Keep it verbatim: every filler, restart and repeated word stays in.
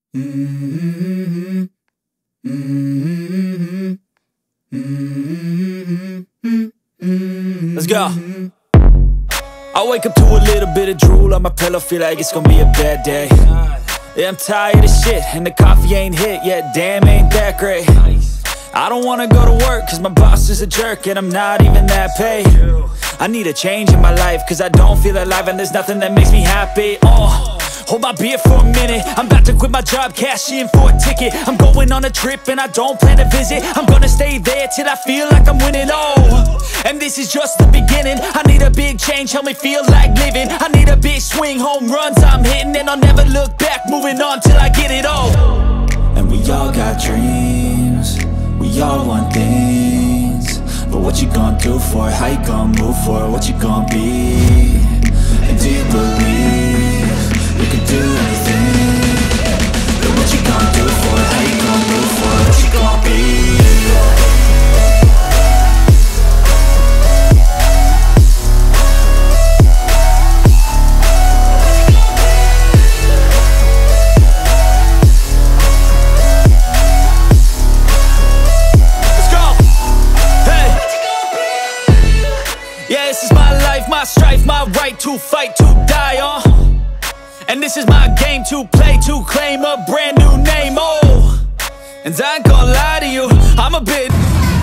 Mm-hmm. Mm-hmm. Mm-hmm. Let's go. I wake up to a little bit of drool on my pillow, feel like it's gonna be a bad day. Yeah, I'm tired of shit, and the coffee ain't hit yet, damn, ain't that great. I don't wanna go to work, cause my boss is a jerk, and I'm not even that paid. I need a change in my life, cause I don't feel alive, and there's nothing that makes me happy. Oh, hold my beer for a minute, I'm about to quit my job, cash in for a ticket. I'm going on a trip, and I don't plan to visit. I'm gonna stay there till I feel like I'm winning, oh. And this is just the beginning. I need a big change, help me feel like living. I need a big swing, home runs I'm hitting, and I'll never look back, moving on till I get it all. And we all got dreams, we all want things, but what you gonna do for it? How you gonna move for it? What you gonna be? And do you believe you can do anything? But what you gonna do for it? How you gonna move for it? What you gonna be? Yeah, this is my life, my strife, my right to fight, to die on. Uh. And this is my game to play, to claim a brand new name, oh. And I ain't gonna lie to you, I'm a bit